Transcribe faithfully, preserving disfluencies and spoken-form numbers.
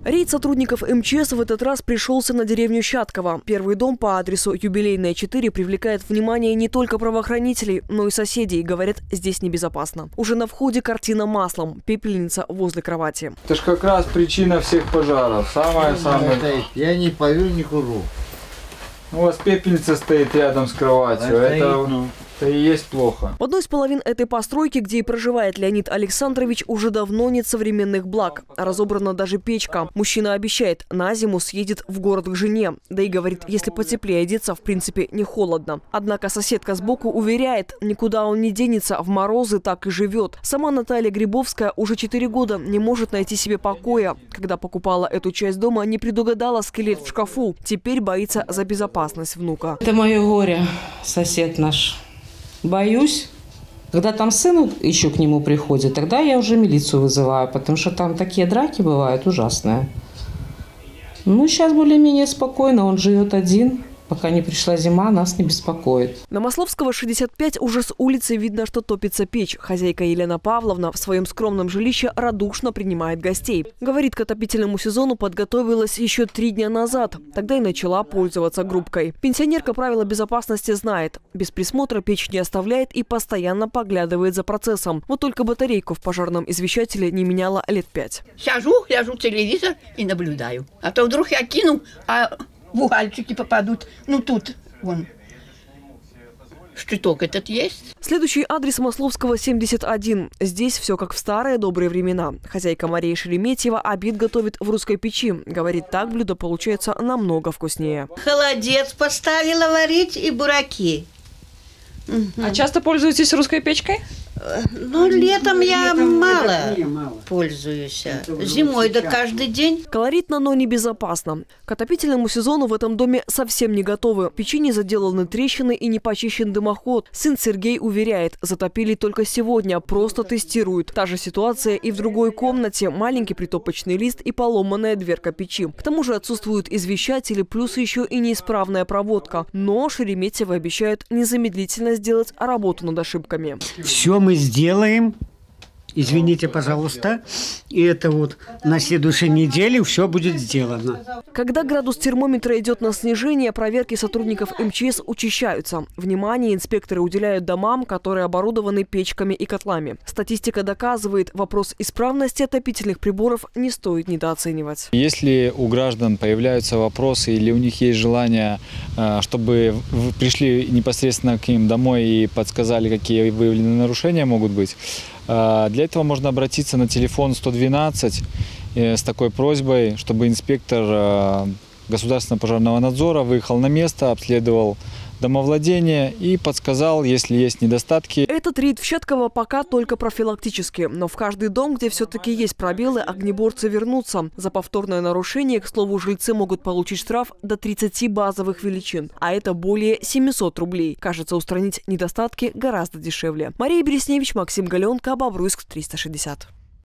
Рейд сотрудников эм че эс в этот раз пришелся на деревню Щатково. Первый дом по адресу Юбилейная, четыре привлекает внимание не только правоохранителей, но и соседей. Говорят, здесь небезопасно. Уже на входе картина маслом. Пепельница возле кровати. Это же как раз причина всех пожаров. Самая-самая. Я не пою, не курю. У вас пепельница стоит рядом с кроватью. Да, это... стоит, ну. Это и есть плохо. В одной из половин этой постройки, где и проживает Леонид Александрович, уже давно нет современных благ. Разобрана даже печка. Мужчина обещает, на зиму съедет в город к жене. Да и говорит, если потеплее одеться, в принципе, не холодно. Однако соседка сбоку уверяет, никуда он не денется, в морозы так и живет. Сама Наталья Грибовская уже четыре года не может найти себе покоя. Когда покупала эту часть дома, не предугадала скелет в шкафу. Теперь боится за безопасность внука. Это мое горе, сосед наш. Боюсь, когда там сын еще к нему приходит, тогда я уже милицию вызываю, потому что там такие драки бывают ужасные. Ну, сейчас более-менее спокойно, он живет один. Пока не пришла зима, нас не беспокоит. На Масловского, шестьдесят пять, уже с улицы видно, что топится печь. Хозяйка Елена Павловна в своем скромном жилище радушно принимает гостей. Говорит, к отопительному сезону подготовилась еще три дня назад. Тогда и начала пользоваться грубкой. Пенсионерка правила безопасности знает. Без присмотра печь не оставляет и постоянно поглядывает за процессом. Вот только батарейку в пожарном извещателе не меняла лет пять. Сижу, гляжу телевизор и наблюдаю. А то вдруг я кину, а... в угольчики попадут. Ну тут, вон, щиток этот есть. Следующий адрес Масловского, семьдесят один. Здесь все как в старые добрые времена. Хозяйка Мария Шереметьева обед готовит в русской печи. Говорит, так блюдо получается намного вкуснее. Холодец поставила варить и бураки. А часто пользуетесь русской печкой? Ну, летом я мало пользуюсь. Зимой да каждый день. Колоритно, но не безопасно. К отопительному сезону в этом доме совсем не готовы. В печи не заделаны трещины и не почищен дымоход. Сын Сергей уверяет, затопили только сегодня, просто тестируют. Та же ситуация и в другой комнате. Маленький притопочный лист и поломанная дверка печи. К тому же отсутствуют извещатели, плюс еще и неисправная проводка. Но Шереметьева обещают незамедлительно сделать работу над ошибками. Все мы сделаем, извините, пожалуйста, и это вот на следующей неделе все будет сделано. Когда градус термометра идет на снижение, проверки сотрудников эм че эс учащаются. Внимание инспекторы уделяют домам, которые оборудованы печками и котлами. Статистика доказывает, вопрос исправности отопительных приборов не стоит недооценивать. Если у граждан появляются вопросы или у них есть желание, чтобы пришли непосредственно к ним домой и подсказали, какие выявленные нарушения могут быть, для этого можно обратиться на телефон сто двенадцать с такой просьбой, чтобы инспектор Государственного пожарного надзора выехал на место, обследовал домовладение и подсказал, если есть недостатки. Этот рейд в Щатково пока только профилактически, но в каждый дом, где все-таки есть пробелы, огнеборцы вернутся. За повторное нарушение, к слову, жильцы могут получить штраф до тридцати базовых величин, а это более семисот рублей. Кажется, устранить недостатки гораздо дешевле. Мария Бересневич, Максим Галенко, Бобруйск, триста шестьдесят.